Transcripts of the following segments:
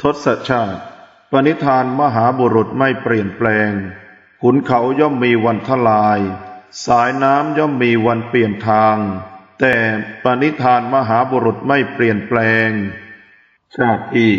ทศชาติปณิธานมหาบุรุษไม่เปลี่ยนแปลงขุนเขาย่อมมีวันทลายสายน้ำย่อมมีวันเปลี่ยนทางแต่ปณิธานมหาบุรุษไม่เปลี่ยนแปลงชาติที่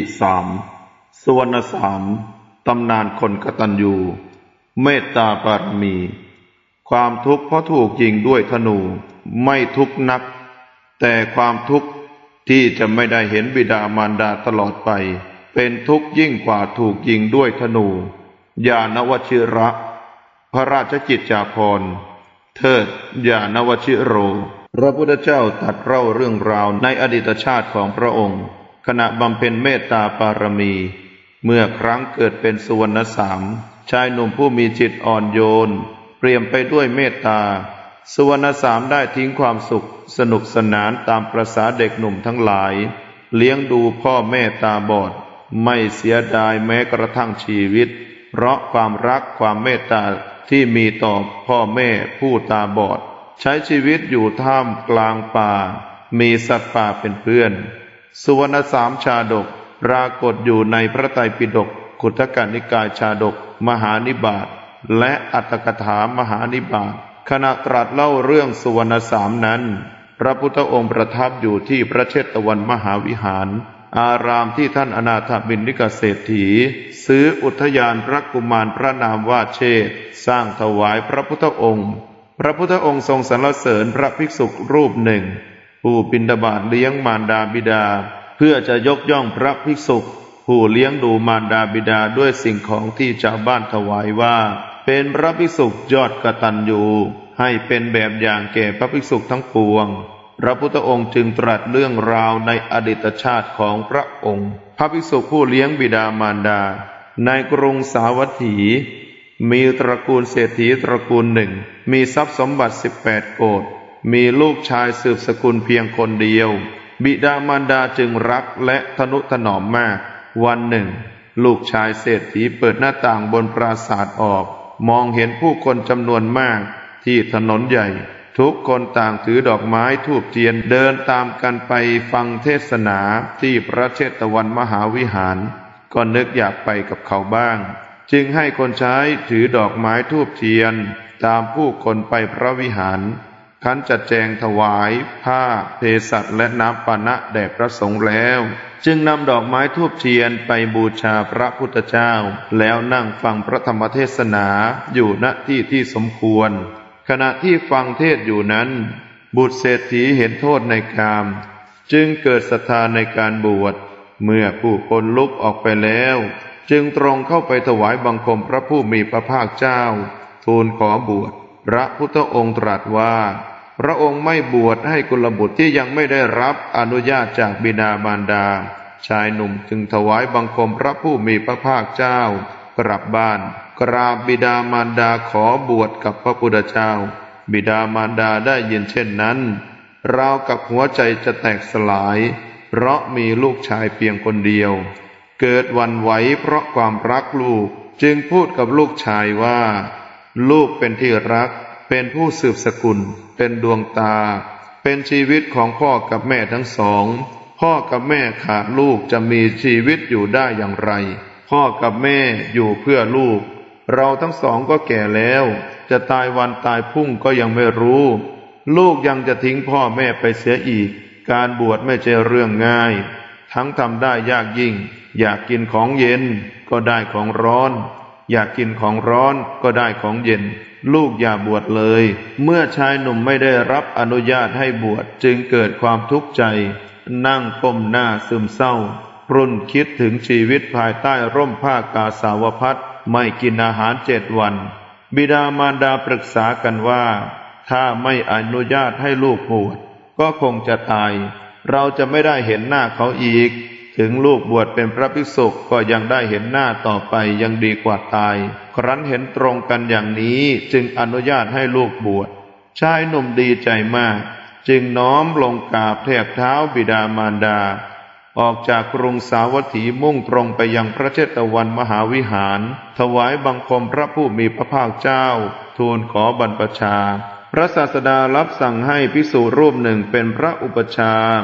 3สุวรรณสามตำนานคนกตัญญูเมตตาบารมีความทุกข์เพราะถูกยิงด้วยธนูไม่ทุกข์นักแต่ความทุกข์ที่จะไม่ได้เห็นบิดามารดาตลอดไปเป็นทุกข์ยิ่งกว่าถูกยิงด้วยธนูญาณวชิระพระราชกิจจาภรณ์เทิดญาณวชิโรพระพุทธเจ้าตรัสเล่าเรื่องราวในอดีตชาติของพระองค์ขณะบำเพ็ญเมตตาบารมีเมื่อครั้งเกิดเป็นสุวรรณสามชายหนุ่มผู้มีจิตอ่อนโยนเปลี่ยมไปด้วยเมตตาสุวรรณสามได้ทิ้งความสุขสนุกสนานตามประสาเด็กหนุ่มทั้งหลายเลี้ยงดูพ่อแม่ตาบอดไม่เสียดายแม้กระทั่งชีวิตเพราะความรักความเมตตาที่มีต่อพ่อแม่ผู้ตาบอดใช้ชีวิตอยู่ท่ามกลางป่ามีสัตว์ป่าเป็นเพื่อนสุวรรณสามชาดกปรากฏอยู่ในพระไตรปิฎกขุทกนิกายชาดกมหานิบาตและอัตถกถามหานิบาตขณะตรัสเล่าเรื่องสุวรรณสามนั้นพระพุทธองค์ประทับอยู่ที่พระเชตวันมหาวิหารอารามที่ท่านอนาถบิณฑิกเศรษฐีซื้ออุทยานพระกุมารพระนามว่าเชษฐ์สร้างถวายพระพุทธองค์พระพุทธองค์ทรงสรรเสริญพระภิกษุรูปหนึ่งผู้บิณฑบาตเลี้ยงมารดาบิดาเพื่อจะยกย่องพระภิกษุผู้เลี้ยงดูมารดาบิดาด้วยสิ่งของที่ชาวบ้านถวายว่าเป็นพระภิกษุยอดกตัญญูให้เป็นแบบอย่างแก่พระภิกษุทั้งปวงพระพุทธองค์จึงตรัสเรื่องราวในอดีตชาติของพระองค์พระภิกษุผู้เลี้ยงบิดามารดาในกรุงสาวัตถีมีตระกูลเศรษฐีตระกูลหนึ่งมีทรัพย์สมบัติ18 โกฏมีลูกชายสืบสกุลเพียงคนเดียวบิดามารดาจึงรักและทนุถนอมมากวันหนึ่งลูกชายเศรษฐีเปิดหน้าต่างบนปราสาทออกมองเห็นผู้คนจำนวนมากที่ถนนใหญ่ทุกคนต่างถือดอกไม้ธูปเทียนเดินตามกันไปฟังเทศนาที่พระเชตวันมหาวิหารก็นึกอยากไปกับเขาบ้างจึงให้คนใช้ถือดอกไม้ธูปเทียนตามผู้คนไปพระวิหารขันจัดแจงถวายผ้าเภสัชและน้ำปานะแด่พระสงฆ์แล้วจึงนำดอกไม้ธูปเทียนไปบูชาพระพุทธเจ้าแล้วนั่งฟังพระธรรมเทศนาอยู่ณที่ที่สมควรขณะที่ฟังเทศอยู่นั้นบุตรเศรษฐีเห็นโทษในกามจึงเกิดศรัทธาในการบวชเมื่อผู้คนลุกออกไปแล้วจึงตรงเข้าไปถวายบังคมพระผู้มีพระภาคเจ้าทูลขอบวชพระพุทธองค์ตรัสว่าพระองค์ไม่บวชให้กุลบุตรที่ยังไม่ได้รับอนุญาตจากบิดามารดาชายหนุ่มจึงถวายบังคมพระผู้มีพระภาคเจ้ากลับบ้านกราบบิดามารดาขอบวชกับพระพุทธเจ้าบิดามารดาได้ยินเช่นนั้นราวกับหัวใจจะแตกสลายเพราะมีลูกชายเพียงคนเดียวเกิดหวั่นไหวเพราะความรักลูกจึงพูดกับลูกชายว่าลูกเป็นที่รักเป็นผู้สืบสกุลเป็นดวงตาเป็นชีวิตของพ่อกับแม่ทั้งสองพ่อกับแม่ขาดลูกจะมีชีวิตอยู่ได้อย่างไรพ่อกับแม่อยู่เพื่อลูกเราทั้งสองก็แก่แล้วจะตายวันตายพรุ่งก็ยังไม่รู้ลูกยังจะทิ้งพ่อแม่ไปเสียอีกการบวชไม่ใช่เรื่องง่ายทั้งทำได้ยากยิ่งอยากกินของเย็นก็ได้ของร้อนอยากกินของร้อนก็ได้ของเย็นลูกอย่าบวชเลยเมื่อชายหนุ่มไม่ได้รับอนุญาตให้บวชจึงเกิดความทุกข์ใจนั่งก้มหน้าซึมเศร้ารุ่นคิดถึงชีวิตภายใต้ร่มผ้ากาสาวพัสไม่กินอาหาร7 วันบิดามารดาปรึกษากันว่าถ้าไม่อนุญาตให้ลูกบวชก็คงจะตายเราจะไม่ได้เห็นหน้าเขาอีกถึงลูกบวชเป็นพระภิกษุก็ยังได้เห็นหน้าต่อไปยังดีกว่าตายครั้นเห็นตรงกันอย่างนี้จึงอนุญาตให้ลูกบวชชายหนุ่มดีใจมากจึงน้อมลงกราบแทบเท้าบิดามารดาออกจากกรุงสาวัตถีมุ่งตรงไปยังพระเชตวันมหาวิหารถวายบังคมพระผู้มีพระภาคเจ้าทูลขอบรรพชาพระศาสดารับสั่งให้ภิกษุรูปหนึ่งเป็นพระอุปัชฌาย์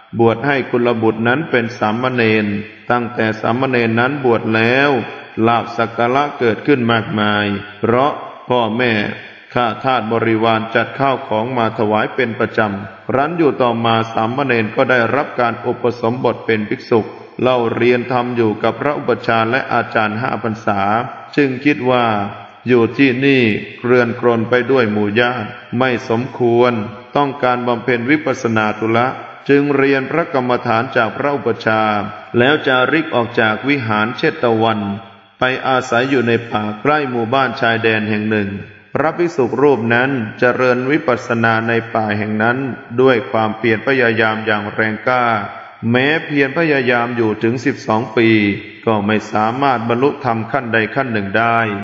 บวชให้กุลบุตรนั้นเป็นสามเณรตั้งแต่สามเณรนั้นบวชแล้วลาภสักการะเกิดขึ้นมากมายเพราะพ่อแม่ข้าทาสบริวารจัดข้าวของมาถวายเป็นประจำครั้นอยู่ต่อมาสามเณรก็ได้รับการอุปสมบทเป็นภิกษุเล่าเรียนธรรมอยู่กับพระอุปชฌาย์และอาจารย์5 พรรษาจึงคิดว่าอยู่ที่นี่เกลื่อนกลนไปด้วยหมู่ญาติไม่สมควรต้องการบำเพ็ญวิปัสสนาธุระจึงเรียนพระกรรมฐานจากพระอุปชฌาย์แล้วจาริกออกจากวิหารเชตวันไปอาศัยอยู่ในป่าใกล้หมู่บ้านชายแดนแห่งหนึ่งพระภิกษุรูปนั้นเจริญวิปัสสนาในป่าแห่งนั้นด้วยความเพียรพยายามอย่างแรงกล้าแม้เพียรพยายามอยู่ถึง12 ปีก็ไม่สามารถบรรลุธรรมขั้นใดขั้นหนึ่งได้